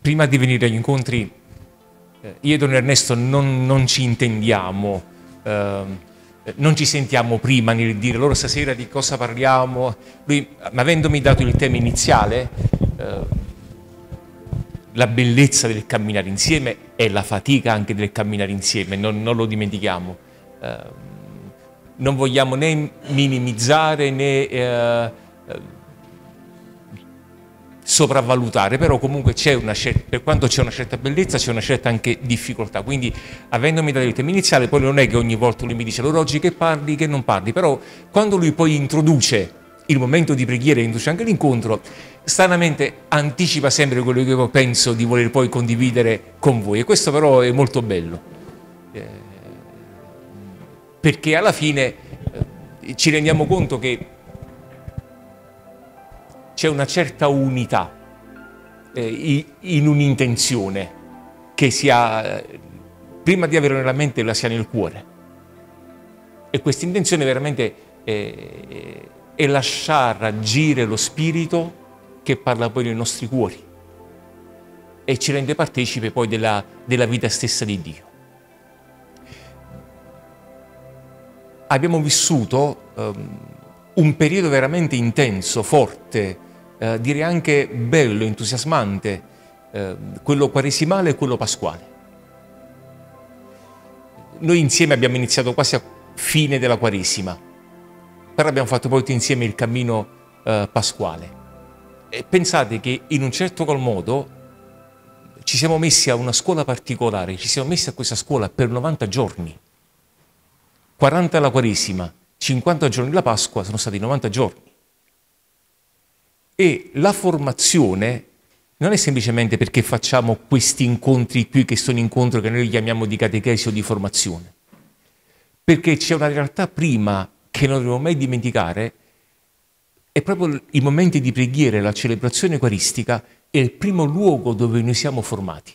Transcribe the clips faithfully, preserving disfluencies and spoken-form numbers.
prima di venire agli incontri, eh, io e Don Ernesto non, non ci intendiamo, eh, non ci sentiamo prima nel dire allora stasera di cosa parliamo. Lui, avendomi dato il tema iniziale, eh, la bellezza del camminare insieme e la fatica anche del camminare insieme, non, non lo dimentichiamo. Eh, non vogliamo né minimizzare né eh, sopravvalutare, però comunque c'è una certa, per quanto c'è una certa bellezza, c'è una certa anche difficoltà. Quindi, avendomi dato il tema iniziale, poi non è che ogni volta lui mi dice allora oggi che parli, che non parli, però quando lui poi introduce il momento di preghiera, introduce anche l'incontro, stranamente anticipa sempre quello che io penso di voler poi condividere con voi, e questo però è molto bello, eh, perché alla fine eh, ci rendiamo conto che c'è una certa unità eh, in un'intenzione che sia, eh, prima di averla nella mente, la sia nel cuore, e questa intenzione veramente eh, è lasciare agire lo Spirito che parla poi nei nostri cuori e ci rende partecipe poi della, della vita stessa di Dio. Abbiamo vissuto um, un periodo veramente intenso, forte, eh, direi anche bello, entusiasmante, eh, quello quaresimale e quello pasquale. Noi insieme abbiamo iniziato quasi a fine della Quaresima, però abbiamo fatto poi insieme il cammino eh, pasquale. E pensate che in un certo qual modo ci siamo messi a una scuola particolare, ci siamo messi a questa scuola per novanta giorni, quaranta la Quaresima, cinquanta giorni la Pasqua, sono stati novanta giorni. E la formazione non è semplicemente perché facciamo questi incontri qui, che sono incontri che noi chiamiamo di catechesi o di formazione, perché c'è una realtà prima che non dobbiamo mai dimenticare. È proprio i momenti di preghiera e la celebrazione eucaristica è il primo luogo dove noi siamo formati.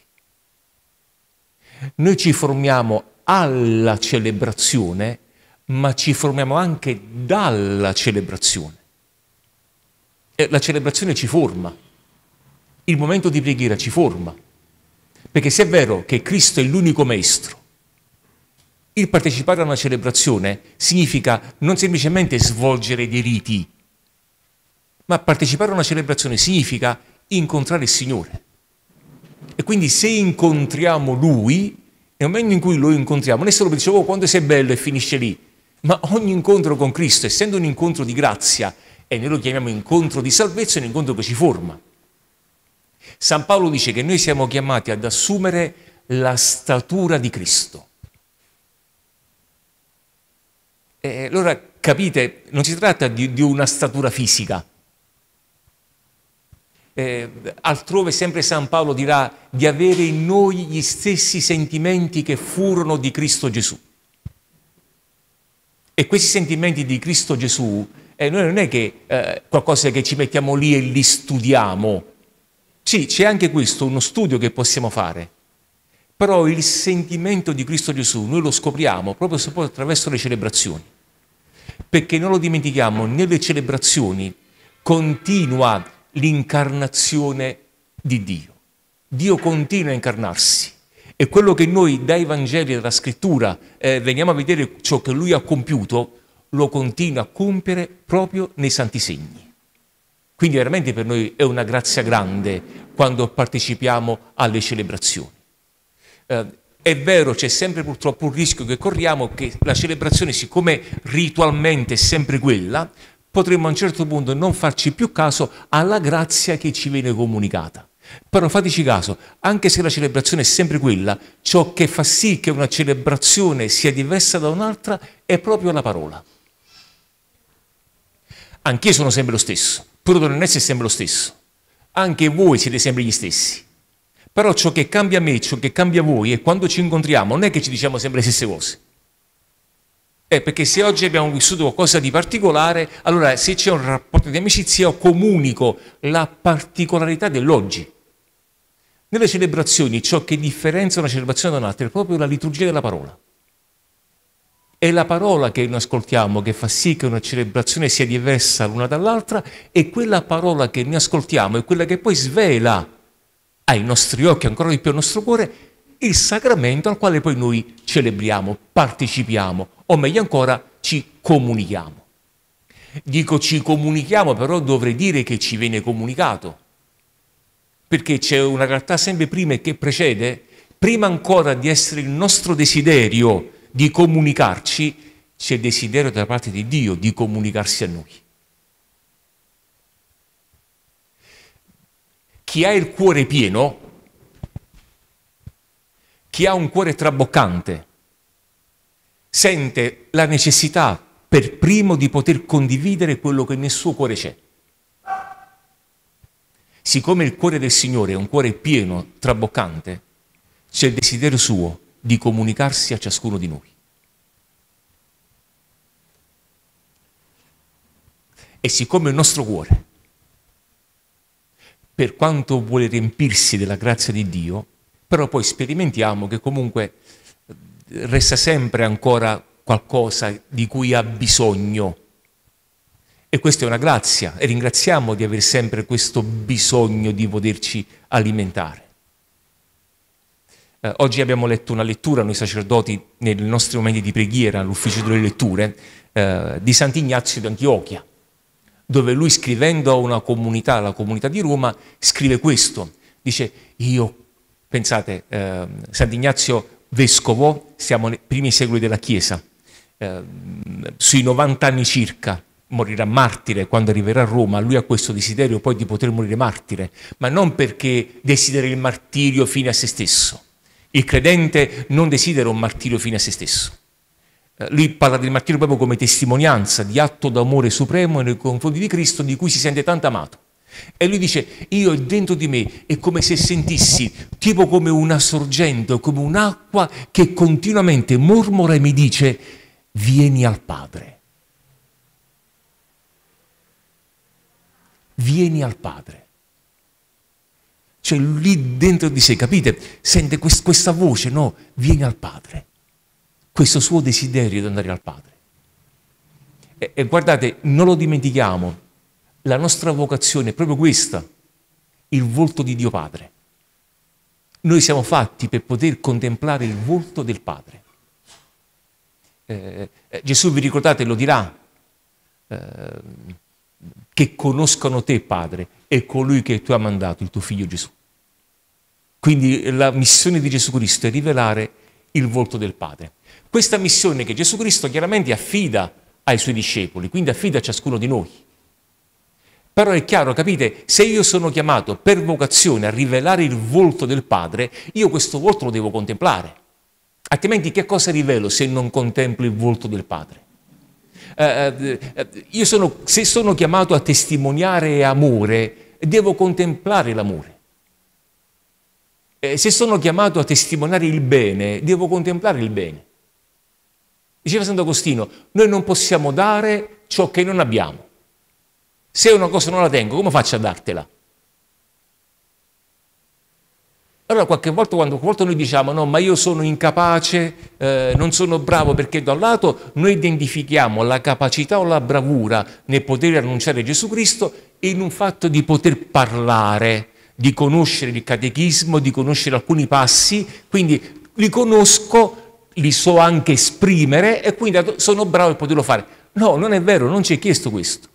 Noi ci formiamo alla celebrazione, ma ci formiamo anche dalla celebrazione. E la celebrazione ci forma, il momento di preghiera ci forma, perché se è vero che Cristo è l'unico Maestro, il partecipare a una celebrazione significa non semplicemente svolgere dei riti, ma partecipare a una celebrazione significa incontrare il Signore. E quindi se incontriamo Lui, nel momento in cui lo incontriamo, nessuno dice oh quanto sei bello e finisce lì, ma ogni incontro con Cristo, essendo un incontro di grazia, e noi lo chiamiamo incontro di salvezza, è un incontro che ci forma. San Paolo dice che noi siamo chiamati ad assumere la statura di Cristo. E allora capite, non si tratta di, di una statura fisica. Eh, altrove sempre San Paolo dirà di avere in noi gli stessi sentimenti che furono di Cristo Gesù. E questi sentimenti di Cristo Gesù, eh, noi non è che eh, qualcosa che ci mettiamo lì e li studiamo. Sì, c'è anche questo, uno studio che possiamo fare. Però il sentimento di Cristo Gesù noi lo scopriamo proprio attraverso le celebrazioni. Perché non lo dimentichiamo, nelle celebrazioni continua l'incarnazione di Dio. Dio continua a incarnarsi. E quello che noi dai Vangeli e dalla Scrittura eh, veniamo a vedere ciò che Lui ha compiuto, lo continua a compiere proprio nei Santi Segni. Quindi veramente per noi è una grazia grande quando partecipiamo alle celebrazioni. Eh, è vero, c'è sempre purtroppo un rischio che corriamo, che la celebrazione, siccome ritualmente è sempre quella, potremmo a un certo punto non farci più caso alla grazia che ci viene comunicata. Però fateci caso, anche se la celebrazione è sempre quella, ciò che fa sì che una celebrazione sia diversa da un'altra è proprio la parola. Anch'io sono sempre lo stesso, pure Don Ernesto è sempre lo stesso, anche voi siete sempre gli stessi. Però ciò che cambia me, ciò che cambia voi, è quando ci incontriamo, non è che ci diciamo sempre le stesse cose. Eh, perché se oggi abbiamo vissuto qualcosa di particolare, allora se c'è un rapporto di amicizia io comunico la particolarità dell'oggi. Nelle celebrazioni ciò che differenzia una celebrazione da un'altra è proprio la liturgia della parola. È la parola che noi ascoltiamo che fa sì che una celebrazione sia diversa l'una dall'altra, e quella parola che noi ascoltiamo è quella che poi svela ai nostri occhi, ancora di più al nostro cuore, il sacramento al quale poi noi celebriamo, partecipiamo, o meglio ancora ci comunichiamo. Dico ci comunichiamo, però dovrei dire che ci viene comunicato, perché c'è una realtà sempre prima e che precede, prima ancora di essere il nostro desiderio di comunicarci, c'è il desiderio da parte di Dio di comunicarsi a noi. Chi ha il cuore pieno, chi ha un cuore traboccante, sente la necessità per primo di poter condividere quello che nel suo cuore c'è. Siccome il cuore del Signore è un cuore pieno, traboccante, c'è il desiderio suo di comunicarsi a ciascuno di noi. E siccome il nostro cuore, per quanto vuole riempirsi della grazia di Dio, però poi sperimentiamo che comunque resta sempre ancora qualcosa di cui ha bisogno. E questa è una grazia, e ringraziamo di avere sempre questo bisogno di poterci alimentare. Eh, oggi abbiamo letto una lettura, noi sacerdoti, nei nostri momenti di preghiera, all'ufficio delle letture, eh, di Sant'Ignazio d'Antiochia, dove lui, scrivendo a una comunità, la comunità di Roma, scrive questo. Dice, io, pensate, eh, Sant'Ignazio vescovo, siamo nei primi secoli della Chiesa, eh, sui novanta anni circa, morirà martire quando arriverà a Roma. Lui ha questo desiderio poi di poter morire martire, ma non perché desidera il martirio fine a se stesso. Il credente non desidera un martirio fine a se stesso. Lui parla del martirio proprio come testimonianza di atto d'amore supremo nei confronti di Cristo, di cui si sente tanto amato. E lui dice, io dentro di me è come se sentissi, tipo come una sorgente, come un'acqua che continuamente mormora e mi dice, vieni al Padre. Vieni al Padre. Cioè lì dentro di sé, capite? Sente quest- questa voce, no? Vieni al Padre. Questo suo desiderio di andare al Padre. E, e guardate, non lo dimentichiamo, la nostra vocazione è proprio questa, il volto di Dio Padre. Noi siamo fatti per poter contemplare il volto del Padre. Eh, eh, Gesù, vi ricordate, lo dirà, eh, che conoscano te, Padre, e colui che tu hai mandato, il tuo Figlio Gesù. Quindi la missione di Gesù Cristo è rivelare il volto del Padre. Questa missione che Gesù Cristo chiaramente affida ai suoi discepoli, quindi affida a ciascuno di noi. Però è chiaro, capite, se io sono chiamato per vocazione a rivelare il volto del Padre, io questo volto lo devo contemplare. Altrimenti che cosa rivelo se non contemplo il volto del Padre? Eh, eh, io sono, se sono chiamato a testimoniare amore, devo contemplare l'amore. Eh, se sono chiamato a testimoniare il bene, devo contemplare il bene. Diceva Sant'Agostino, noi non possiamo dare ciò che non abbiamo. Se una cosa non la tengo, come faccio a dartela? Allora qualche volta, quando qualche volta noi diciamo no, ma io sono incapace, eh, non sono bravo, perché da un lato noi identifichiamo la capacità o la bravura nel poter annunciare Gesù Cristo in un fatto di poter parlare, di conoscere il catechismo, di conoscere alcuni passi, quindi li conosco, li so anche esprimere e quindi sono bravo a poterlo fare. No, non è vero, non ci è chiesto questo.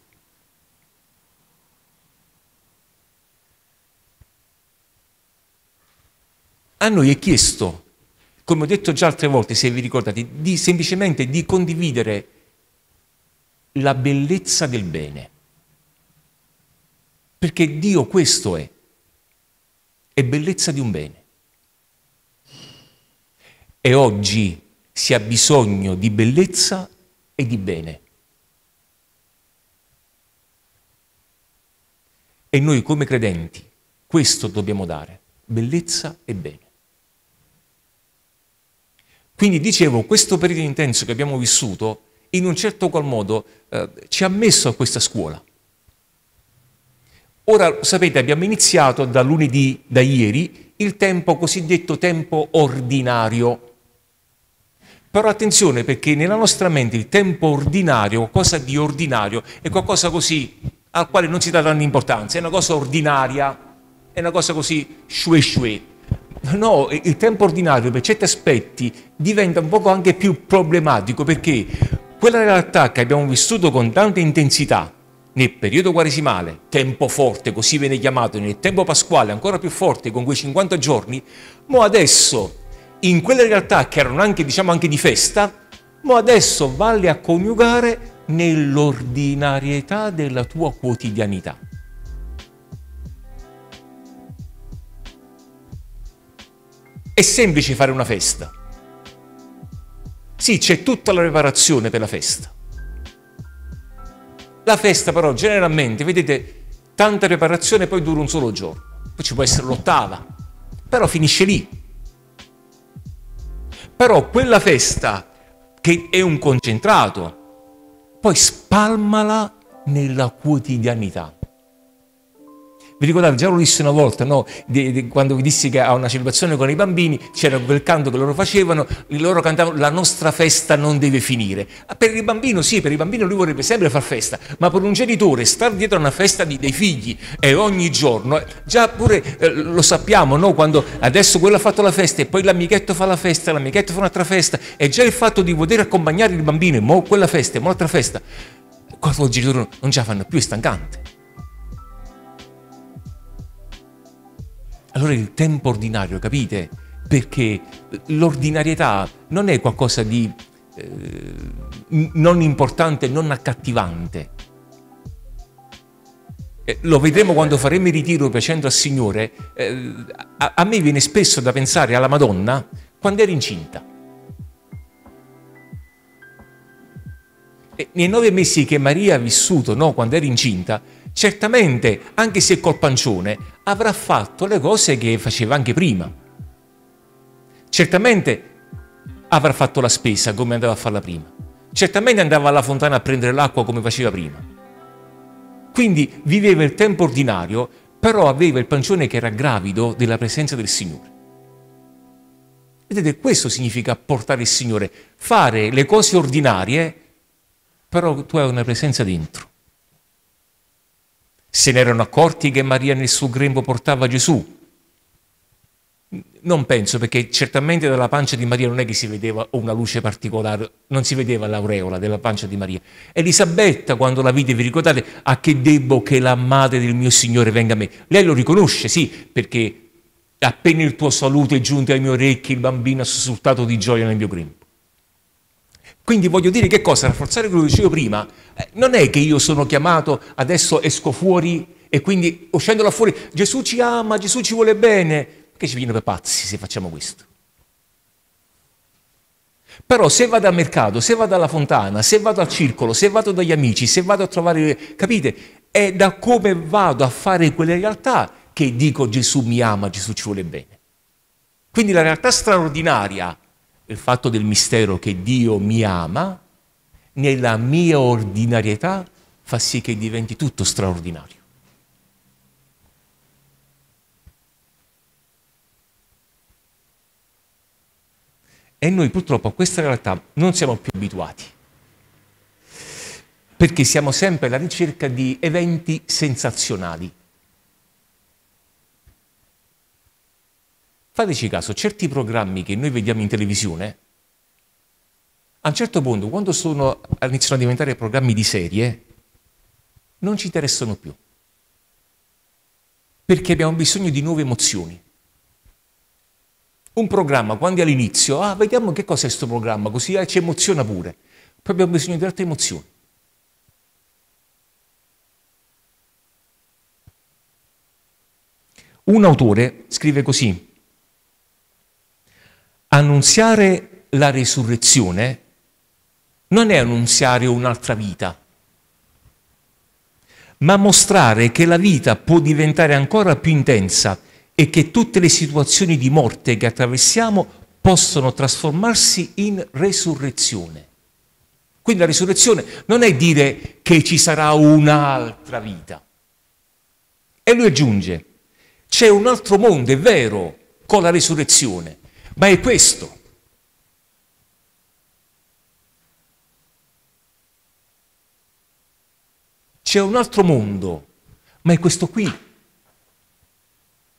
A noi è chiesto, come ho detto già altre volte, se vi ricordate, di semplicemente di condividere la bellezza del bene. Perché Dio questo è, è bellezza di un bene. E oggi si ha bisogno di bellezza e di bene. E noi come credenti questo dobbiamo dare, bellezza e bene. Quindi dicevo, questo periodo intenso che abbiamo vissuto, in un certo qual modo, eh, ci ha messo a questa scuola. Ora, sapete, abbiamo iniziato da lunedì, da ieri, il tempo cosiddetto tempo ordinario. Però attenzione, perché nella nostra mente il tempo ordinario, qualcosa di ordinario, è qualcosa così al quale non si dà grande importanza, è una cosa ordinaria, è una cosa così shue shue. No, il tempo ordinario per certi aspetti diventa un poco anche più problematico, perché quella realtà che abbiamo vissuto con tanta intensità nel periodo quaresimale, tempo forte, così viene chiamato, nel tempo pasquale ancora più forte con quei cinquanta giorni, mo adesso in quelle realtà che erano anche, diciamo, anche di festa, mo adesso valle a coniugare nell'ordinarietà della tua quotidianità. È semplice fare una festa. Sì, c'è tutta la preparazione per la festa. La festa però generalmente, vedete, tanta preparazione poi dura un solo giorno. Poi ci può essere l'ottava, però finisce lì. Però quella festa, che è un concentrato, poi spalmala nella quotidianità. Vi ricordate, già lo dissi una volta, no? di, di, quando vi dissi che a una celebrazione con i bambini c'era quel canto che loro facevano, loro cantavano "la nostra festa non deve finire". Per il bambino sì, per il bambino lui vorrebbe sempre far festa, ma per un genitore star dietro a una festa di, dei figli e ogni giorno, già pure eh, lo sappiamo, no? Quando adesso quello ha fatto la festa e poi l'amichetto fa la festa, l'amichetto fa un'altra festa, e già il fatto di poter accompagnare il bambino, mo quella festa e mo un'altra festa, quando i genitori non ce la fanno più, è stancante. Allora il tempo ordinario, capite? Perché l'ordinarietà non è qualcosa di eh, non importante, non accattivante. Eh, lo vedremo quando faremo il ritiro piacendo al Signore. Eh, a, a me viene spesso da pensare alla Madonna quando era incinta. E nei nove mesi che Maria ha vissuto, no, quando era incinta, certamente, anche se col pancione, avrà fatto le cose che faceva anche prima. Certamente avrà fatto la spesa come andava a farla prima. Certamente andava alla fontana a prendere l'acqua come faceva prima. Quindi viveva il tempo ordinario, però aveva il pancione che era gravido della presenza del Signore. Vedete, questo significa portare il Signore, fare le cose ordinarie, però tu hai una presenza dentro. Se ne erano accorti che Maria nel suo grembo portava Gesù? Non penso, perché certamente dalla pancia di Maria non è che si vedeva una luce particolare, non si vedeva l'aureola della pancia di Maria. Elisabetta, quando la vide, vi ricordate, a che debbo che la madre del mio Signore venga a me? Lei lo riconosce, sì, perché appena il tuo saluto è giunto ai miei orecchi, il bambino ha sussultato di gioia nel mio grembo. Quindi voglio dire che cosa? Rafforzare quello che dicevo prima, eh, non è che io sono chiamato, adesso esco fuori e quindi uscendo là fuori, Gesù ci ama, Gesù ci vuole bene, che ci viene per pazzi se facciamo questo. Però se vado al mercato, se vado alla fontana, se vado al circolo, se vado dagli amici, se vado a trovare, capite? È da come vado a fare quelle realtà che dico Gesù mi ama, Gesù ci vuole bene. Quindi la realtà straordinaria, il fatto del mistero che Dio mi ama, nella mia ordinarietà fa sì che diventi tutto straordinario. E noi purtroppo a questa realtà non siamo più abituati, perché siamo sempre alla ricerca di eventi sensazionali. Fateci caso, certi programmi che noi vediamo in televisione, a un certo punto, quando sono, iniziano a diventare programmi di serie, non ci interessano più, perché abbiamo bisogno di nuove emozioni. Un programma, quando è all'inizio, ah, vediamo che cos'è questo programma, così ah, ci emoziona pure. Poi abbiamo bisogno di altre emozioni. Un autore scrive così: annunziare la resurrezione non è annunziare un'altra vita, ma mostrare che la vita può diventare ancora più intensa e che tutte le situazioni di morte che attraversiamo possono trasformarsi in resurrezione. Quindi la resurrezione non è dire che ci sarà un'altra vita. E lui aggiunge: c'è un altro mondo, è vero, con la resurrezione, ma è questo. C'è un altro mondo, ma è questo qui.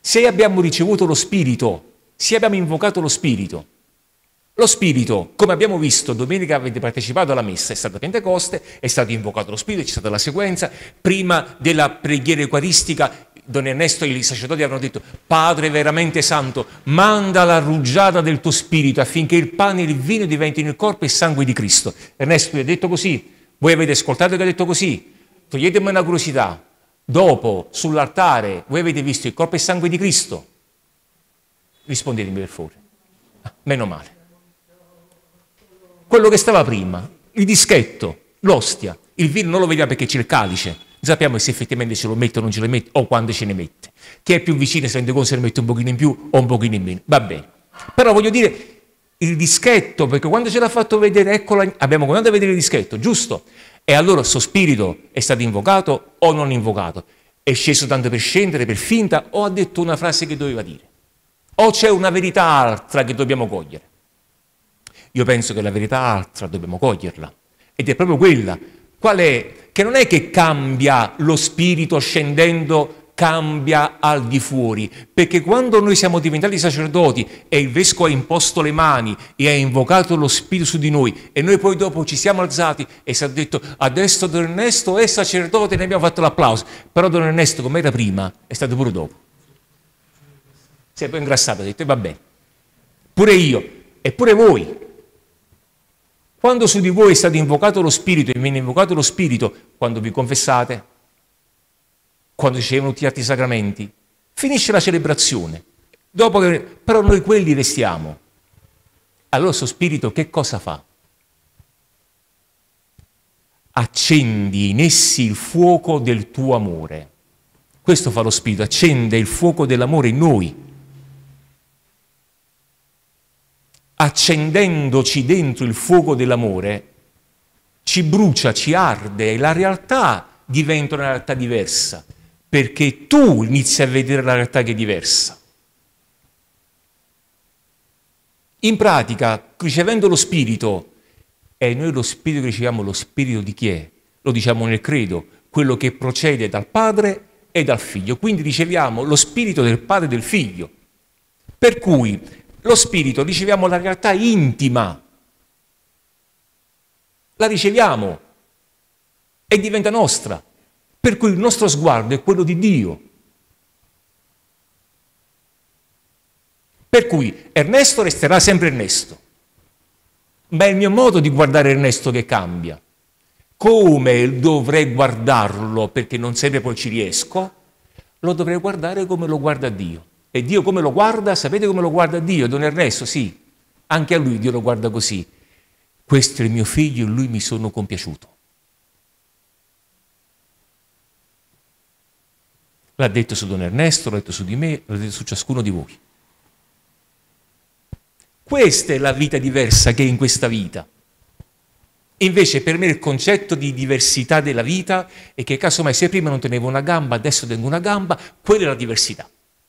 Se abbiamo ricevuto lo Spirito, se abbiamo invocato lo Spirito, lo Spirito, come abbiamo visto, domenica avete partecipato alla messa, è stata Pentecoste, è stato invocato lo Spirito, c'è stata la sequenza, prima della preghiera eucaristica, Don Ernesto e i sacerdoti avevano detto: Padre veramente santo, manda la rugiada del tuo Spirito affinché il pane e il vino diventino il corpo e il sangue di Cristo. Ernesto gli ha detto così, voi avete ascoltato che ha detto così, toglietemi una curiosità, dopo sull'altare voi avete visto il corpo e il sangue di Cristo? Rispondetemi per favore. Ah, meno male. Quello che stava prima, il dischetto, l'ostia, il vino non lo vediamo perché c'è il calice, sappiamo se effettivamente ce lo mette o non ce lo mette o quando ce ne mette. Chi è più vicino si rende conto se ne mette un pochino in più o un pochino in meno, va bene. Però voglio dire il dischetto, perché quando ce l'ha fatto vedere, eccola, abbiamo cominciato a vedere il dischetto, giusto? E allora il suo spirito è stato invocato o non invocato? È sceso tanto per scendere, per finta, o ha detto una frase che doveva dire? O c'è una verità altra che dobbiamo cogliere? Io penso che la verità altra dobbiamo coglierla, ed è proprio quella. Qual è? Che non è che cambia lo spirito scendendo, cambia al di fuori, perché quando noi siamo diventati sacerdoti e il vescovo ha imposto le mani e ha invocato lo spirito su di noi e noi poi dopo ci siamo alzati e si è detto adesso Don Ernesto è sacerdote e ne abbiamo fatto l'applauso, però Don Ernesto come era prima è stato pure dopo. Si è poi ingrassato e ha detto va bene, pure io e pure voi. Quando su di voi è stato invocato lo Spirito e viene invocato lo Spirito, quando vi confessate, quando ricevono tutti gli altri sacramenti, finisce la celebrazione. Dopo che, però noi quelli restiamo. Allora il suo Spirito che cosa fa? Accendi in essi il fuoco del tuo amore. Questo fa lo Spirito, accende il fuoco dell'amore in noi. Accendendoci dentro il fuoco dell'amore, ci brucia, ci arde e la realtà diventa una realtà diversa, perché tu inizi a vedere la realtà che è diversa. In pratica, ricevendo lo Spirito, e noi lo Spirito che riceviamo, lo Spirito di chi è? Lo diciamo nel credo, quello che procede dal Padre e dal Figlio. Quindi riceviamo lo Spirito del Padre e del Figlio. Per cui lo Spirito riceviamo la realtà intima, la riceviamo e diventa nostra, per cui il nostro sguardo è quello di Dio. Per cui Ernesto resterà sempre Ernesto, ma è il mio modo di guardare Ernesto che cambia. Come dovrei guardarlo, perché non sempre poi ci riesco, lo dovrei guardare come lo guarda Dio. E Dio come lo guarda? Sapete come lo guarda Dio? Don Ernesto, sì, anche a lui Dio lo guarda così. Questo è il mio figlio, in lui mi sono compiaciuto. L'ha detto su Don Ernesto, l'ha detto su di me, l'ha detto su ciascuno di voi. Questa è la vita diversa che è in questa vita. Invece per me il concetto di diversità della vita è che casomai se prima non tenevo una gamba, adesso tengo una gamba, quella è la diversità.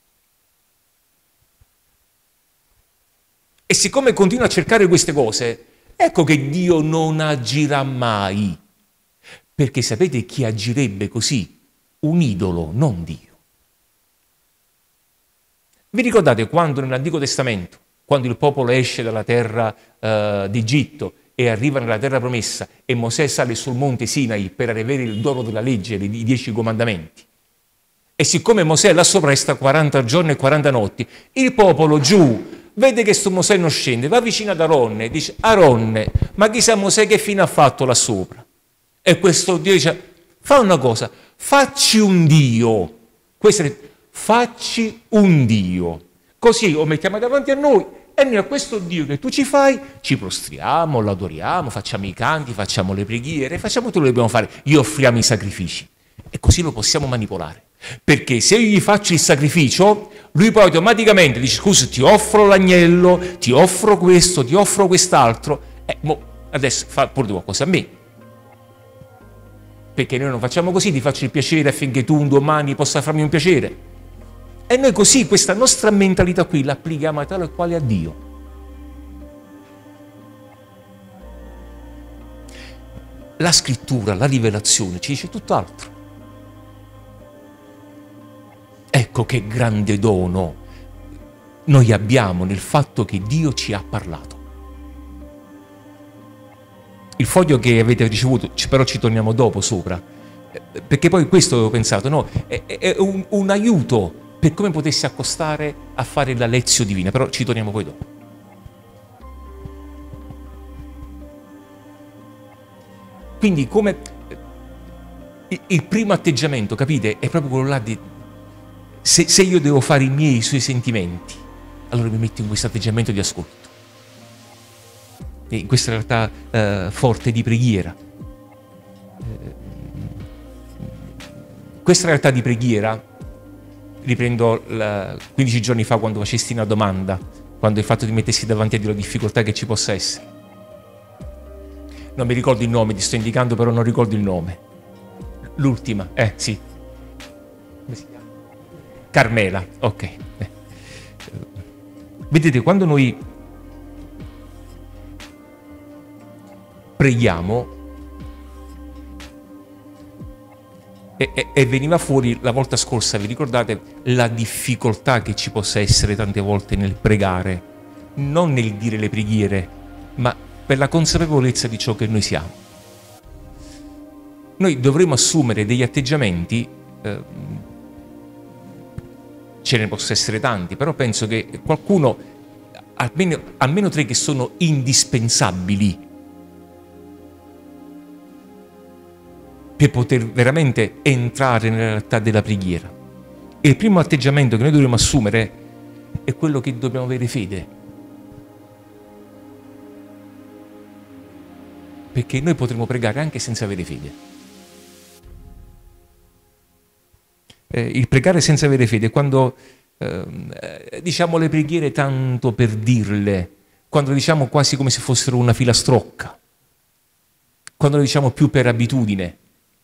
E siccome continuo a cercare queste cose, ecco che Dio non agirà mai. Perché sapete chi agirebbe così? Un idolo, non Dio. Vi ricordate quando nell'Antico Testamento, quando il popolo esce dalla terra eh, d'Egitto e arriva nella terra promessa e Mosè sale sul monte Sinai per avere il dono della legge, i dieci comandamenti, e siccome Mosè là sopra sta quaranta giorni e quaranta notti, il popolo giù vede che sto Mosè non scende, va vicino ad Aronne e dice Aronne, ma chissà Mosè che fine ha fatto là sopra? E questo Dio dice, fa una cosa, facci un Dio, questo è, facci un Dio, così lo mettiamo davanti a noi e noi a questo Dio che tu ci fai, ci prostriamo, lo adoriamo, facciamo i canti, facciamo le preghiere, facciamo tutto quello che dobbiamo fare, gli offriamo i sacrifici e così lo possiamo manipolare. Perché se io gli faccio il sacrificio, lui poi automaticamente dice scusa, ti offro l'agnello, ti offro questo, ti offro quest'altro, e eh, adesso fa pure tu qualcosa a me. Perché noi non facciamo così, ti faccio il piacere affinché tu un domani possa farmi un piacere. E noi così, questa nostra mentalità qui, l'applichiamo a tale e quale a Dio. La scrittura, la rivelazione ci dice tutt'altro. Ecco Ecco che grande dono noi abbiamo nel fatto che Dio ci ha parlato. Il foglio che avete ricevuto, però ci torniamo dopo sopra, perché poi questo avevo pensato, no? È, è un, un aiuto per come potessi accostare a fare la lezione divina, però ci torniamo poi dopo. Quindi come il, il primo atteggiamento, capite, è proprio quello là di se, se io devo fare i miei, i suoi sentimenti, allora mi metto in questo atteggiamento di ascolto, in questa realtà eh, forte di preghiera. Eh, questa realtà di preghiera, riprendo la, quindici giorni fa quando facesti una domanda, quando il fatto di mettersi davanti a Dio la difficoltà che ci possa essere. Non mi ricordo il nome, ti sto indicando, però non ricordo il nome. L'ultima, eh sì. Come si chiama? Carmela, ok. Eh. Vedete, quando noi preghiamo e, e, e veniva fuori la volta scorsa, vi ricordate, la difficoltà che ci possa essere tante volte nel pregare, non nel dire le preghiere, ma per la consapevolezza di ciò che noi siamo. Noi dovremo assumere degli atteggiamenti, eh, ce ne possono essere tanti, però penso che qualcuno, almeno, almeno tre che sono indispensabili per poter veramente entrare nella realtà della preghiera. E il primo atteggiamento che noi dovremo assumere è quello che dobbiamo avere fede. Perché noi potremo pregare anche senza avere fede. Eh, il pregare senza avere fede è quando eh, diciamo le preghiere tanto per dirle, quando le diciamo quasi come se fossero una filastrocca, quando le diciamo più per abitudine.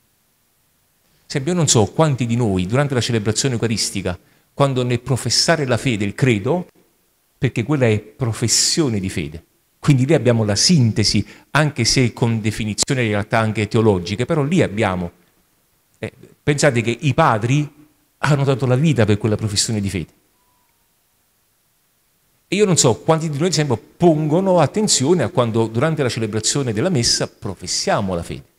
Io non so quanti di noi durante la celebrazione eucaristica, quando nel professare la fede, il credo, perché quella è professione di fede, quindi lì abbiamo la sintesi, anche se con definizioni in realtà anche teologiche, però lì abbiamo, eh, pensate che i padri hanno dato la vita per quella professione di fede. E io non so quanti di noi, ad esempio, pongono attenzione a quando durante la celebrazione della messa professiamo la fede.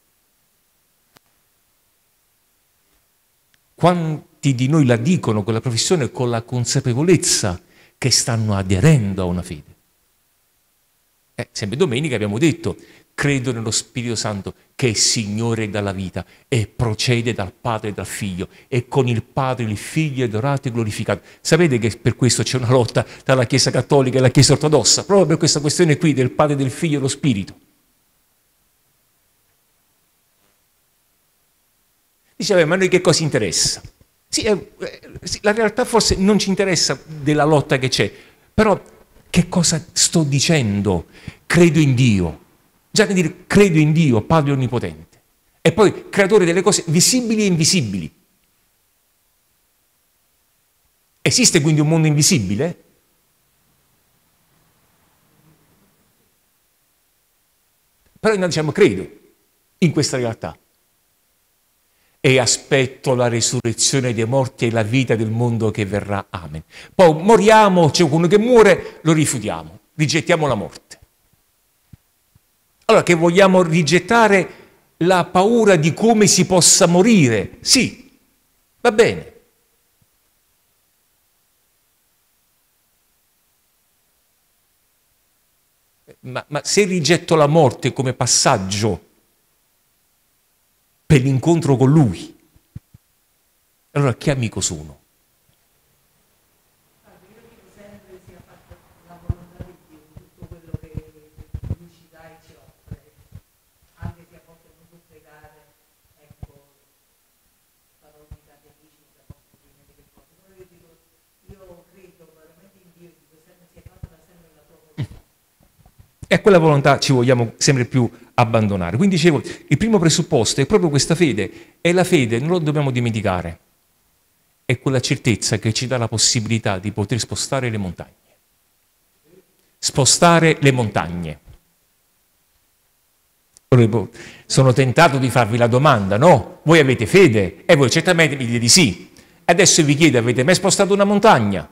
Quanti di noi la dicono quella professione con la consapevolezza che stanno aderendo a una fede. Eh, sempre domenica abbiamo detto, credo nello Spirito Santo che è Signore dalla vita e procede dal Padre e dal Figlio e con il Padre il Figlio è adorato e glorificato. Sapete che per questo c'è una lotta tra la Chiesa Cattolica e la Chiesa Ortodossa, proprio per questa questione qui del Padre, del Figlio e lo Spirito. Dice, ma a noi che cosa interessa? Sì, eh, sì, la realtà forse non ci interessa della lotta che c'è, però che cosa sto dicendo? Credo in Dio. Già che dire credo in Dio, Padre Onnipotente. E poi creatore delle cose visibili e invisibili. Esiste quindi un mondo invisibile? Però noi diciamo credo in questa realtà. E aspetto la resurrezione dei morti e la vita del mondo che verrà. Amen. Poi moriamo, c'è qualcuno che muore, lo rifiutiamo, rigettiamo la morte. Allora, che vogliamo rigettare la paura di come si possa morire? Sì, va bene. Ma, ma se rigetto la morte come passaggio per l'incontro con Lui, allora che amico sono? Io dico sempre sia fatta la volontà di Dio, tutto quello che Lui ci dà e ci offre, anche se a volte non può pregare, ecco, parole catechismo, da poco prima di che cosa. Però io dico, io credo veramente in Dio, dico sempre sia fatta da sempre la tua volontà. E a quella volontà ci vogliamo sempre più abbandonare. Quindi dicevo, il primo presupposto è proprio questa fede, e la fede non lo dobbiamo dimenticare, è quella certezza che ci dà la possibilità di poter spostare le montagne. Spostare le montagne. Sono tentato di farvi la domanda, no? Voi avete fede? E voi certamente mi dite di sì. Adesso vi chiedo, avete mai spostato una montagna?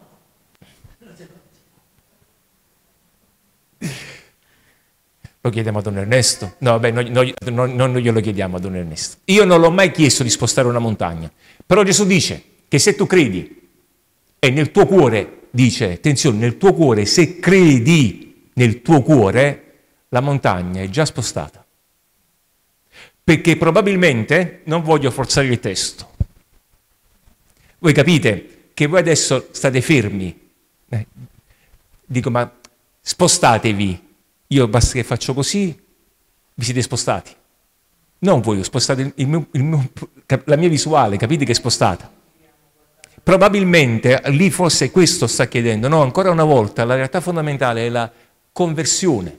Lo chiediamo a Don Ernesto? No, vabbè, noi, noi, noi non glielo chiediamo a Don Ernesto. Io non l'ho mai chiesto di spostare una montagna, però Gesù dice che se tu credi e nel tuo cuore, dice, attenzione, nel tuo cuore, se credi nel tuo cuore, la montagna è già spostata. Perché probabilmente, non voglio forzare il testo, voi capite che voi adesso state fermi, eh, dico ma spostatevi, io basta che faccio così, vi siete spostati. Non voi, spostate il, il mio, il mio, la mia visuale, capite che è spostata. Probabilmente lì forse questo sta chiedendo, no, ancora una volta la realtà fondamentale è la conversione.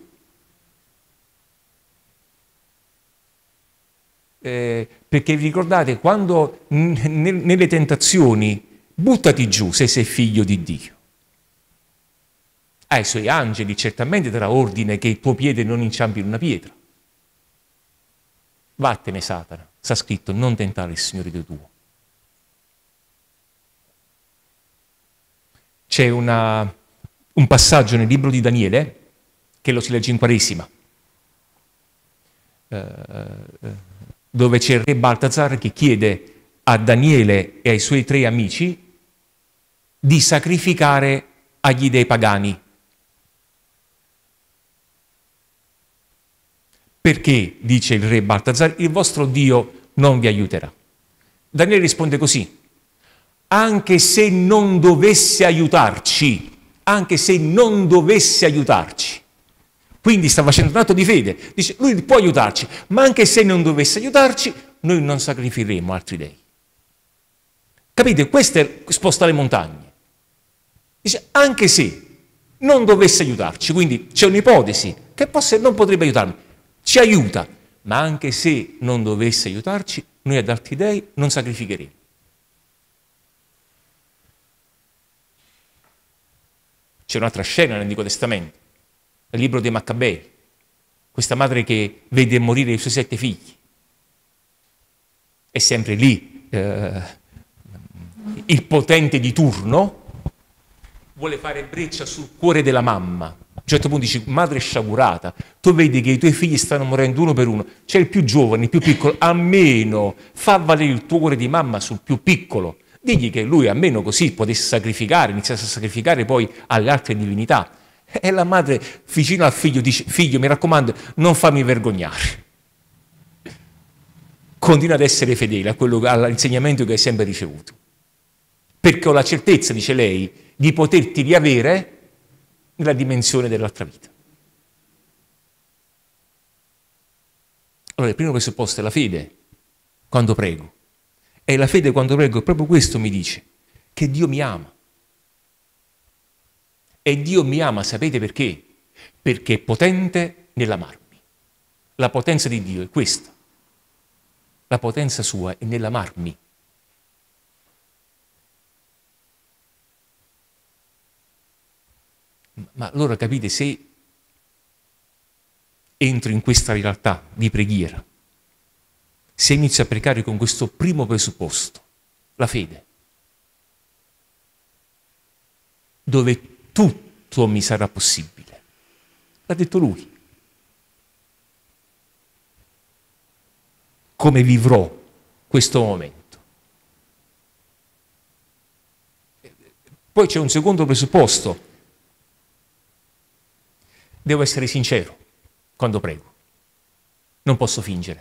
Eh, perché vi ricordate, quando n- nelle tentazioni, buttati giù se sei figlio di Dio. Ai suoi angeli certamente darà ordine che il tuo piede non inciampi in una pietra. Vattene Satana, sta scritto, non tentare il Signore Dio tuo. C'è una, un passaggio nel libro di Daniele, che lo si legge in Quaresima, eh, dove c'è il re Baltasar che chiede a Daniele e ai suoi tre amici di sacrificare agli dei pagani. Perché, dice il re Baltasar, il vostro Dio non vi aiuterà. Daniele risponde così: anche se non dovesse aiutarci, anche se non dovesse aiutarci, quindi sta facendo un atto di fede, dice lui può aiutarci, ma anche se non dovesse aiutarci, noi non sacrificheremo altri dei. Capite? Questo è spostare le montagne. Dice anche se non dovesse aiutarci, quindi c'è un'ipotesi che possa, non potrebbe aiutarmi, ci aiuta, ma anche se non dovesse aiutarci, noi ad altri dei non sacrificheremo. C'è un'altra scena nell'Antico Testamento, nel libro dei Maccabei, questa madre che vede morire i suoi sette figli. È sempre lì eh, il potente di turno, vuole fare breccia sul cuore della mamma. A un certo punto dice, madre sciagurata, tu vedi che i tuoi figli stanno morendo uno per uno, c'è il più giovane, il più piccolo, almeno fa valere il tuo cuore di mamma sul più piccolo. Digli che lui almeno così potesse sacrificare, iniziasse a sacrificare poi alle altre divinità. E la madre vicino al figlio dice, figlio mi raccomando non fammi vergognare. Continua ad essere fedele a quello, all'insegnamento che hai sempre ricevuto. Perché ho la certezza, dice lei, di poterti riavere nella dimensione dell'altra vita. Allora il primo presupposto è la fede quando prego. E la fede quando prego, proprio questo mi dice, che Dio mi ama. E Dio mi ama, sapete perché? Perché è potente nell'amarmi. La potenza di Dio è questa. La potenza sua è nell'amarmi. Ma allora capite, se entro in questa realtà di preghiera, se inizio a pregare con questo primo presupposto, la fede, dove tutto mi sarà possibile. L'ha detto lui. Come vivrò questo momento? Poi c'è un secondo presupposto. Devo essere sincero quando prego. Non posso fingere.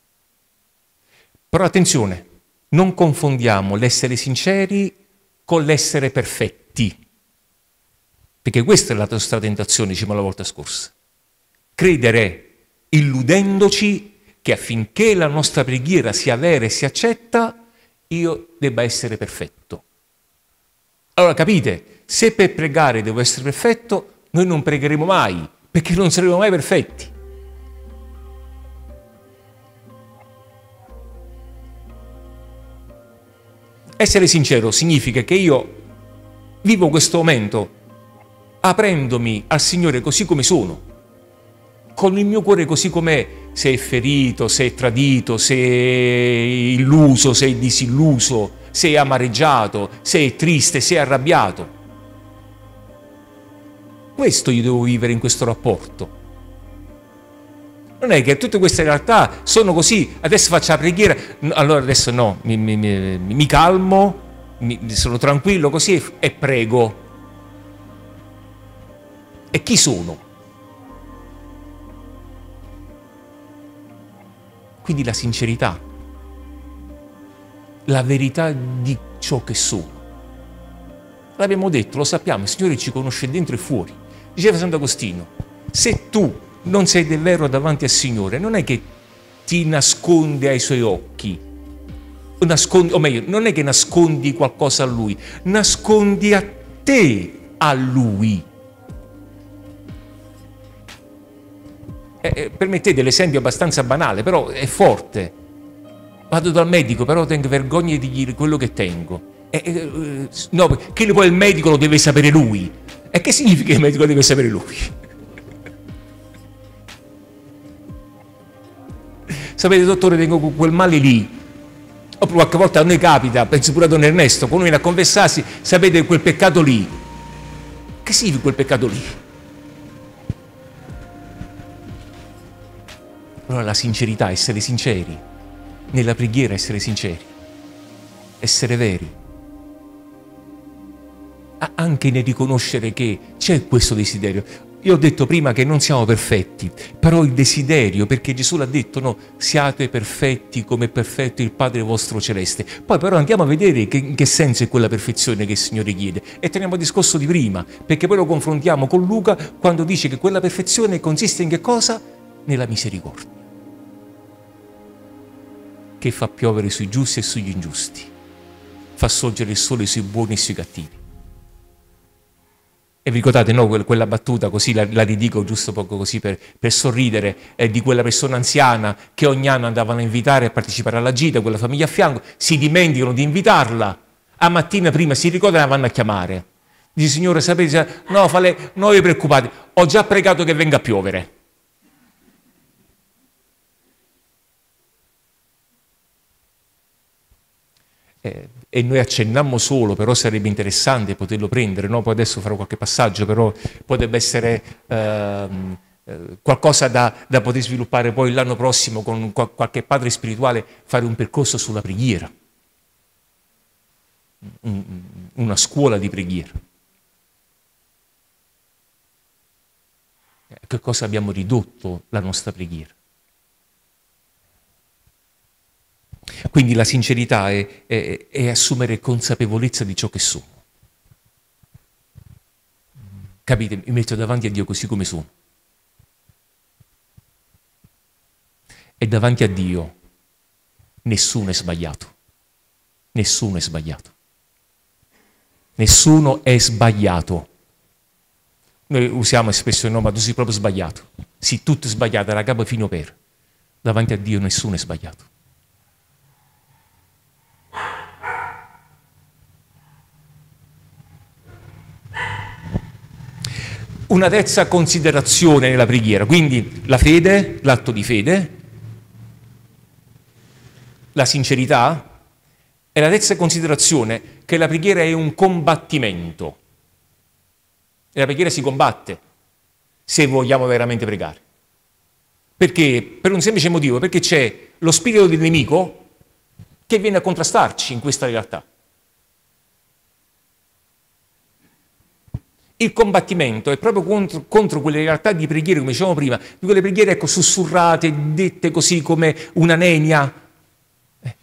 Però attenzione, non confondiamo l'essere sinceri con l'essere perfetti. Perché questa è la nostra tentazione, dicevamo la volta scorsa. Credere, illudendoci, che affinché la nostra preghiera sia vera e sia accetta, io debba essere perfetto. Allora capite, se per pregare devo essere perfetto, noi non pregheremo mai, perché non saremo mai perfetti. Essere sincero significa che io vivo questo momento aprendomi al Signore così come sono, con il mio cuore così com'è, se è ferito, se è tradito, se è illuso, se è disilluso, se è amareggiato, se è triste, se è arrabbiato. Questo io devo vivere in questo rapporto. Non è che tutte queste realtà sono così, adesso faccio la preghiera, allora adesso no, mi, mi, mi, mi calmo, mi, sono tranquillo così e, e prego. E chi sono? Quindi la sincerità, la verità di ciò che sono. L'abbiamo detto, lo sappiamo, il Signore ci conosce dentro e fuori. Diceva Sant'Agostino, se tu non sei del vero davanti al Signore, non è che ti nasconde ai suoi occhi, nascondi, o meglio, non è che nascondi qualcosa a Lui, nascondi a te a Lui. Eh, permettete l'esempio abbastanza banale, però è forte. Vado dal medico, però tengo vergogna di dire quello che tengo. Eh, eh, no, che poi il medico lo deve sapere lui. E che significa che il medico deve sapere lui? Sapete, dottore, tengo quel male lì. Oppure qualche volta a noi capita, penso pure a Don Ernesto, quando viene a confessarsi, sapete quel peccato lì. Che significa quel peccato lì? Allora la sincerità, essere sinceri, nella preghiera essere sinceri, essere veri, anche nel riconoscere che c'è questo desiderio. Io ho detto prima che non siamo perfetti, però il desiderio, perché Gesù l'ha detto, no, siate perfetti come è perfetto il Padre vostro celeste. Poi però andiamo a vedere che, in che senso è quella perfezione che il Signore chiede. E teniamo il discorso di prima, perché poi lo confrontiamo con Luca quando dice che quella perfezione consiste in che cosa? Nella misericordia, che fa piovere sui giusti e sugli ingiusti, fa sorgere il sole sui buoni e sui cattivi. E vi ricordate, no, quella battuta, così la, la ridico giusto poco così per, per sorridere, è di quella persona anziana che ogni anno andavano a invitare a partecipare alla gita, quella famiglia a fianco, si dimenticano di invitarla, a mattina prima si ricordano e la vanno a chiamare. Dice, signore, sapete, no, fale, non vi preoccupate, ho già pregato che venga a piovere. Eh, e noi accennammo solo, però sarebbe interessante poterlo prendere, no? Poi adesso farò qualche passaggio, però potrebbe essere ehm, eh, qualcosa da, da poter sviluppare poi l'anno prossimo con qual- qualche padre spirituale, fare un percorso sulla preghiera, un, una scuola di preghiera. Che cosa abbiamo ridotto la nostra preghiera? Quindi la sincerità è, è, è assumere consapevolezza di ciò che sono. Capite? Mi metto davanti a Dio così come sono. E davanti a Dio nessuno è sbagliato. Nessuno è sbagliato. Nessuno è sbagliato. Noi usiamo espressione, no, ma tu sei proprio sbagliato. Sì, tutto è sbagliato, da capo fino per. Davanti a Dio nessuno è sbagliato. Una terza considerazione nella preghiera, quindi la fede, l'atto di fede, la sincerità, e la terza considerazione che la preghiera è un combattimento. E la preghiera si combatte se vogliamo veramente pregare. Perché? Per un semplice motivo, perché c'è lo spirito del nemico che viene a contrastarci in questa realtà. Il combattimento è proprio contro, contro quelle realtà di preghiere, come dicevamo prima, di quelle preghiere, ecco, sussurrate, dette così come una nenia. Eh.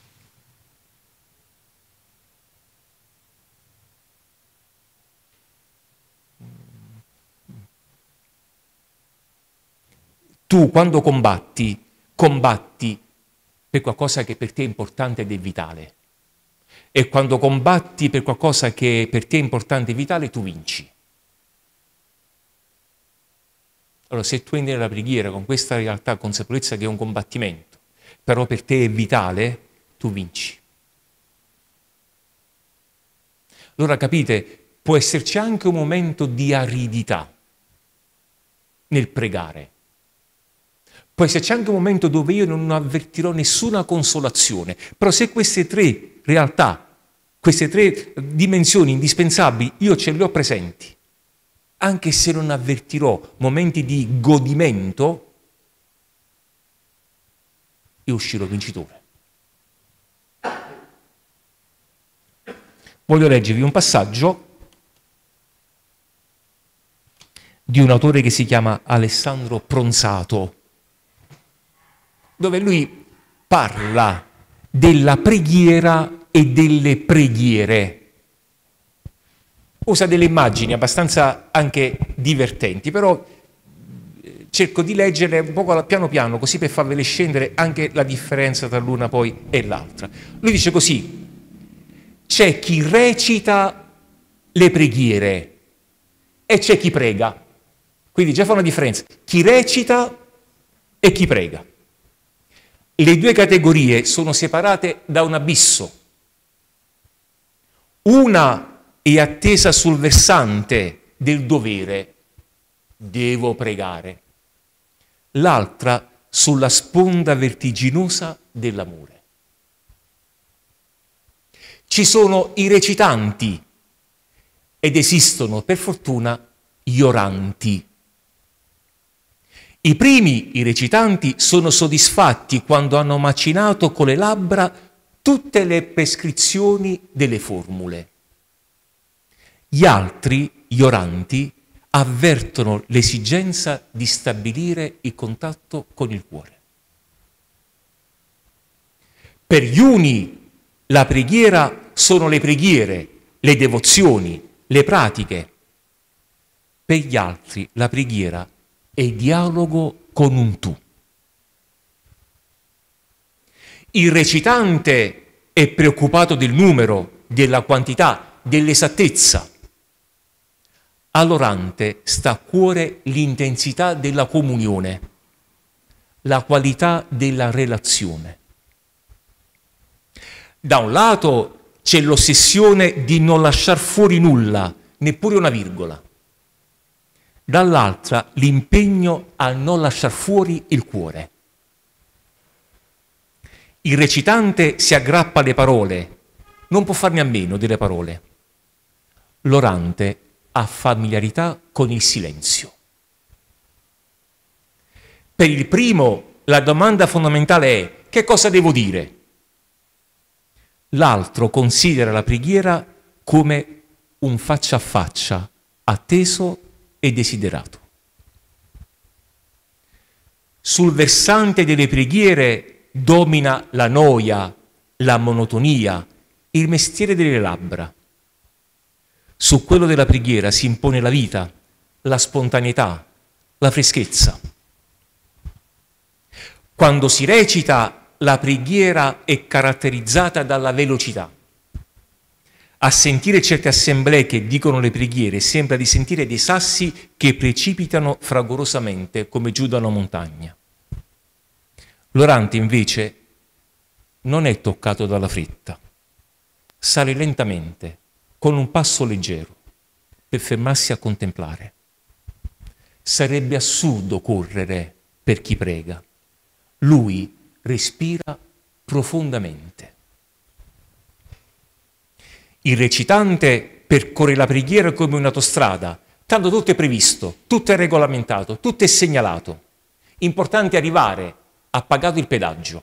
Tu quando combatti, combatti per qualcosa che per te è importante ed è vitale. E quando combatti per qualcosa che per te è importante e vitale, tu vinci. Allora, se tu entri nella preghiera con questa realtà, consapevolezza che è un combattimento, però per te è vitale, tu vinci. Allora, capite, può esserci anche un momento di aridità nel pregare. Può esserci anche un momento dove io non avvertirò nessuna consolazione, però se queste tre realtà, queste tre dimensioni indispensabili, io ce le ho presenti, anche se non avvertirò momenti di godimento, io uscirò vincitore. Voglio leggervi un passaggio di un autore che si chiama Alessandro Pronzato, dove lui parla della preghiera e delle preghiere. Usa delle immagini abbastanza anche divertenti, però cerco di leggere un po' piano piano, così per farvele scendere anche la differenza tra l'una poi e l'altra. Lui dice così: c'è chi recita le preghiere e c'è chi prega. Quindi già fa una differenza. Chi recita e chi prega. Le due categorie sono separate da un abisso. Una è attesa sul versante del dovere, devo pregare. L'altra sulla sponda vertiginosa dell'amore. Ci sono i recitanti ed esistono, per fortuna, gli oranti. I primi, i recitanti, sono soddisfatti quando hanno macinato con le labbra tutte le prescrizioni delle formule. Gli altri, gli oranti, avvertono l'esigenza di stabilire il contatto con il cuore. Per gli uni la preghiera sono le preghiere, le devozioni, le pratiche. Per gli altri la preghiera è dialogo con un tu. Il recitante è preoccupato del numero, della quantità, dell'esattezza. All'orante sta a cuore l'intensità della comunione, la qualità della relazione. Da un lato c'è l'ossessione di non lasciar fuori nulla, neppure una virgola. Dall'altra l'impegno a non lasciar fuori il cuore. Il recitante si aggrappa alle parole, non può farne a meno delle parole. L'orante ha familiarità con il silenzio. Per il primo la domanda fondamentale è: che cosa devo dire? L'altro considera la preghiera come un faccia a faccia, atteso e desiderato. Sul versante delle preghiere domina la noia, la monotonia, il mestiere delle labbra. Su quello della preghiera si impone la vita, la spontaneità, la freschezza. Quando si recita, la preghiera è caratterizzata dalla velocità. A sentire certe assemblee che dicono le preghiere sembra di sentire dei sassi che precipitano fragorosamente come giù da una montagna. L'orante invece non è toccato dalla fretta, sale lentamente, con un passo leggero, per fermarsi a contemplare. Sarebbe assurdo correre per chi prega. Lui respira profondamente. Il recitante percorre la preghiera come un'autostrada, tanto tutto è previsto, tutto è regolamentato, tutto è segnalato. Importante arrivare, ha pagato il pedaggio.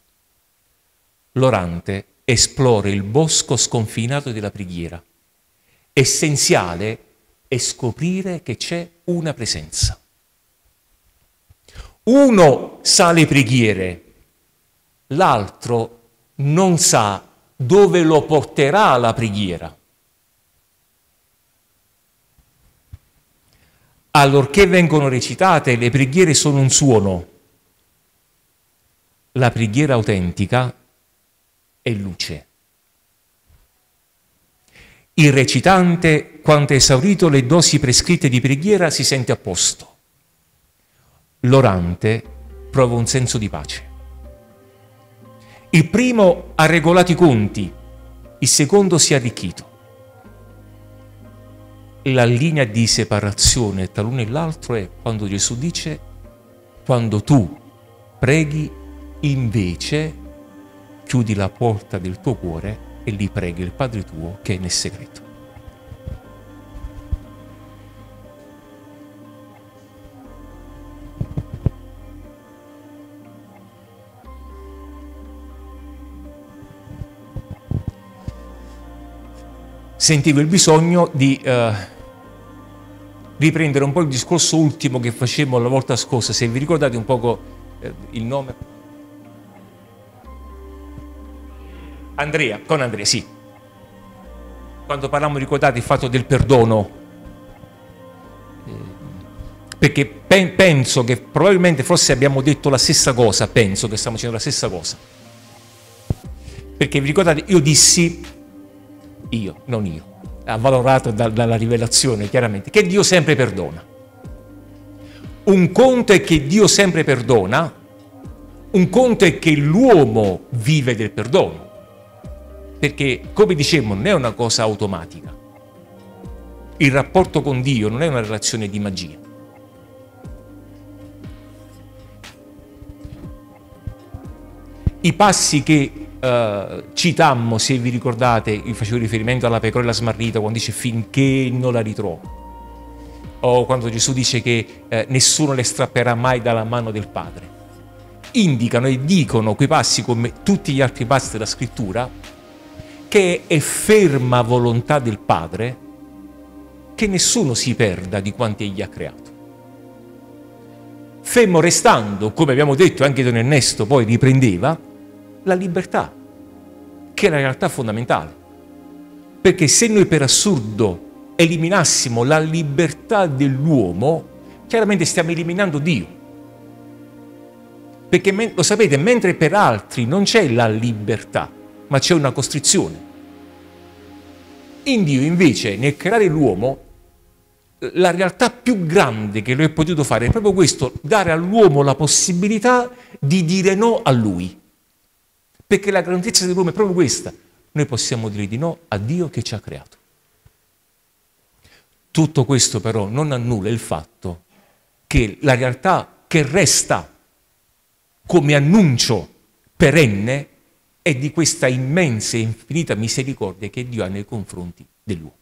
L'orante esplora il bosco sconfinato della preghiera. Essenziale è scoprire che c'è una presenza. Uno sa le preghiere, l'altro non sa dove lo porterà la preghiera. Allorché vengono recitate, le preghiere sono un suono. La preghiera autentica è luce. Il recitante, quando ha esaurito le dosi prescritte di preghiera, si sente a posto. L'orante prova un senso di pace. Il primo ha regolato i conti, il secondo si è arricchito. La linea di separazione tra l'uno e l'altro è quando Gesù dice: quando tu preghi, invece chiudi la porta del tuo cuore e lì preghi il Padre tuo che è nel segreto. Sentivo il bisogno di uh, riprendere un po' il discorso ultimo che facemmo la volta scorsa, se vi ricordate un poco uh, il nome. Andrea, con Andrea, sì. Quando parlavamo, ricordate il fatto del perdono, eh, perché pe- penso che probabilmente forse abbiamo detto la stessa cosa, penso che stiamo dicendo la stessa cosa. Perché vi ricordate, io dissi, io, non io, avvalorato da, dalla rivelazione chiaramente, che Dio sempre perdona. Un conto è che Dio sempre perdona, un conto è che l'uomo vive del perdono, perché come dicevamo non è una cosa automatica. Il rapporto con Dio non è una relazione di magia. I passi che Uh, citammo, se vi ricordate, io facevo riferimento alla pecorella smarrita quando dice finché non la ritrovo, o quando Gesù dice che uh, nessuno le strapperà mai dalla mano del Padre, indicano e dicono quei passi, come tutti gli altri passi della scrittura, che è ferma volontà del Padre che nessuno si perda di quanti egli ha creato, fermo restando, come abbiamo detto anche Don Ernesto poi riprendeva, la libertà, che è la realtà fondamentale. Perché se noi per assurdo eliminassimo la libertà dell'uomo, chiaramente stiamo eliminando Dio. Perché lo sapete, mentre per altri non c'è la libertà, ma c'è una costrizione. In Dio invece, nel creare l'uomo, la realtà più grande che lui ha potuto fare è proprio questo, dare all'uomo la possibilità di dire no a lui. Perché la grandezza dell'uomo è proprio questa. Noi possiamo dire di no a Dio che ci ha creato. Tutto questo però non annulla il fatto che la realtà che resta come annuncio perenne è di questa immensa e infinita misericordia che Dio ha nei confronti dell'uomo.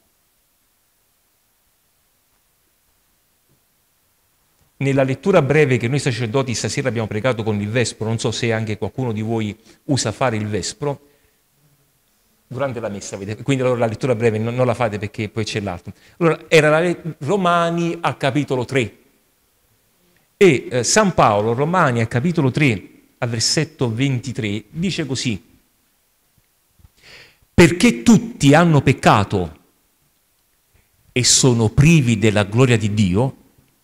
Nella lettura breve che noi sacerdoti stasera abbiamo pregato con il Vespro, non so se anche qualcuno di voi usa fare il Vespro, durante la messa, vedete? Quindi allora la lettura breve non, non la fate perché poi c'è l'altro. Allora, era la, Romani al capitolo tre. E eh, San Paolo, Romani al capitolo tre, al versetto ventitré, dice così: perché tutti hanno peccato e sono privi della gloria di Dio,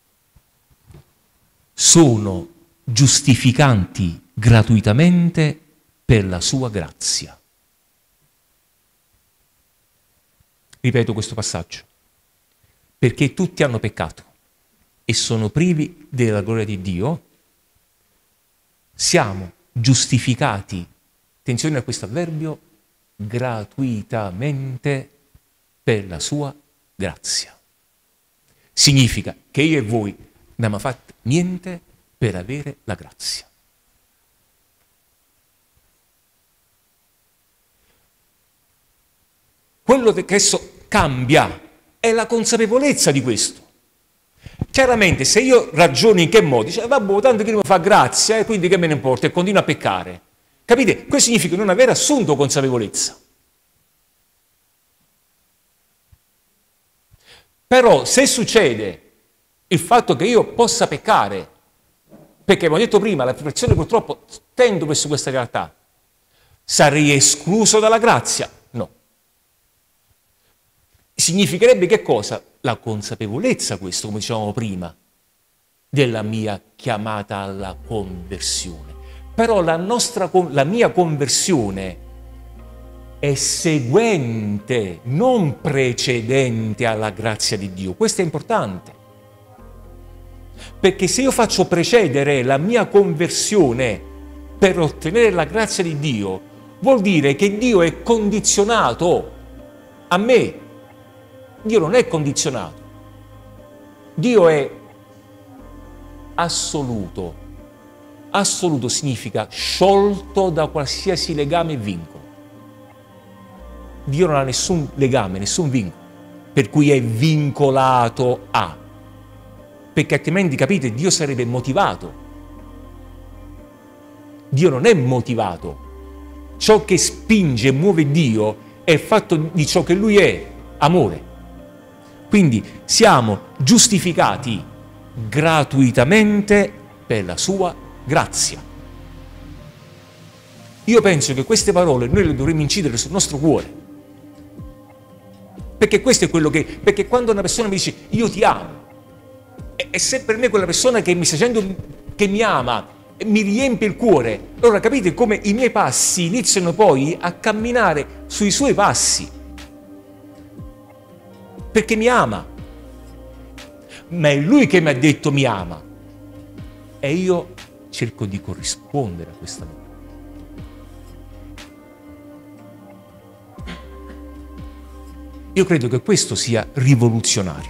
sono giustificanti gratuitamente per la sua grazia. Ripeto questo passaggio. Perché tutti hanno peccato e sono privi della gloria di Dio, siamo giustificati, attenzione a questo avverbio, gratuitamente per la sua grazia. Significa che io e voi non abbiamo fatto niente per avere la grazia. Quello che adesso cambia è la consapevolezza di questo. Chiaramente se io ragiono in che modo, dice vabbè, tanto che mi fa grazia e quindi che me ne importa e continuo a peccare. Capite? Questo significa non aver assunto consapevolezza. Però se succede il fatto che io possa peccare, perché abbiamo detto prima, la riflessione purtroppo tendo verso questa realtà, sarei escluso dalla grazia? No. Significherebbe che cosa? La consapevolezza, questo, come dicevamo prima, della mia chiamata alla conversione. Però la, nostra, la mia conversione è seguente, non precedente alla grazia di Dio. Questo è importante. Perché se io faccio precedere la mia conversione per ottenere la grazia di Dio, vuol dire che Dio è condizionato a me. Dio non è condizionato. Dio è assoluto. Assoluto significa sciolto da qualsiasi legame e vincolo. Dio non ha nessun legame, nessun vincolo, per cui è vincolato a. Perché altrimenti, capite, Dio sarebbe motivato. Dio non è motivato. Ciò che spinge e muove Dio è il fatto di ciò che Lui è, amore. Quindi siamo giustificati gratuitamente per la sua grazia. Io penso che queste parole noi le dovremmo incidere sul nostro cuore. Perché questo è quello che... Perché quando una persona mi dice io ti amo, e, e se per me quella persona che mi sta dicendo che mi ama mi riempie il cuore, allora capite come i miei passi iniziano poi a camminare sui suoi passi. Perché mi ama. Ma è Lui che mi ha detto mi ama. E io cerco di corrispondere a questa amore. Io credo che questo sia rivoluzionario.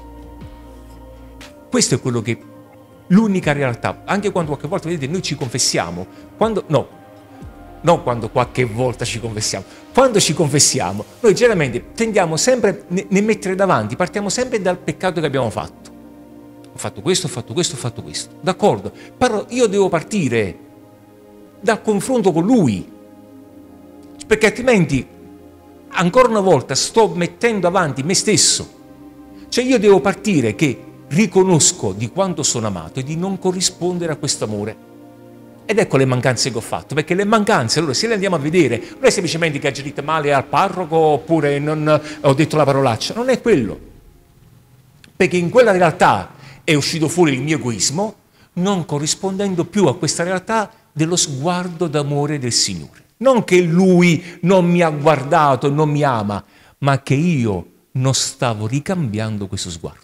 Questo è quello che, l'unica realtà, anche quando qualche volta, vedete, noi ci confessiamo, quando, no, non quando qualche volta ci confessiamo, quando ci confessiamo, noi generalmente tendiamo sempre a ne mettere davanti, partiamo sempre dal peccato che abbiamo fatto. Ho fatto questo, ho fatto questo, ho fatto questo, d'accordo, però io devo partire dal confronto con Lui, perché altrimenti ancora una volta sto mettendo avanti me stesso. Cioè io devo partire che riconosco di quanto sono amato e di non corrispondere a questo amore. Ed ecco le mancanze che ho fatto, perché le mancanze, allora se le andiamo a vedere, non è semplicemente che ho agito male al parroco oppure non ho detto la parolaccia, non è quello. Perché in quella realtà è uscito fuori il mio egoismo, non corrispondendo più a questa realtà dello sguardo d'amore del Signore. Non che Lui non mi ha guardato e non mi ama, ma che io non stavo ricambiando questo sguardo.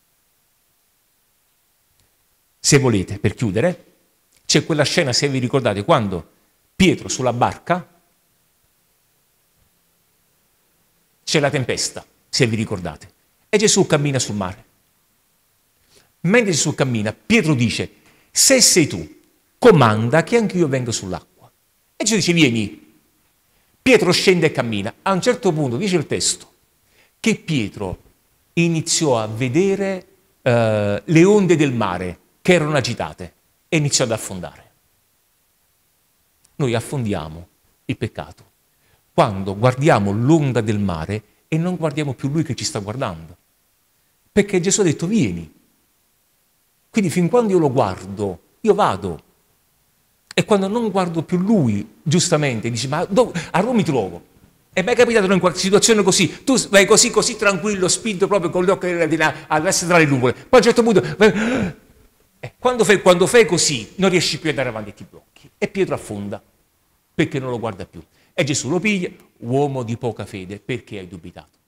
Se volete, per chiudere, c'è quella scena, se vi ricordate, quando Pietro sulla barca, c'è la tempesta, se vi ricordate, e Gesù cammina sul mare. Mentre Gesù cammina, Pietro dice, se sei tu, comanda che anche io venga sull'acqua. E Gesù dice, vieni. Pietro scende e cammina. A un certo punto, dice il testo, che Pietro iniziò a vedere eh, le onde del mare che erano agitate e iniziò ad affondare. Noi affondiamo il peccato quando guardiamo l'onda del mare e non guardiamo più Lui che ci sta guardando. Perché Gesù ha detto, vieni. Quindi fin quando io lo guardo, io vado. E quando non guardo più Lui, giustamente, dice, ma dove, a Roma mi trovo? È mai capitato in qualche situazione così? Tu vai così, così tranquillo, spinto proprio con gli occhi adesso tra le nuvole. Poi a un certo punto... Eh, quando, fai, quando fai così, non riesci più ad andare avanti e ti blocchi. E Pietro affonda, perché non lo guarda più. E Gesù lo piglia, uomo di poca fede, perché hai dubitato?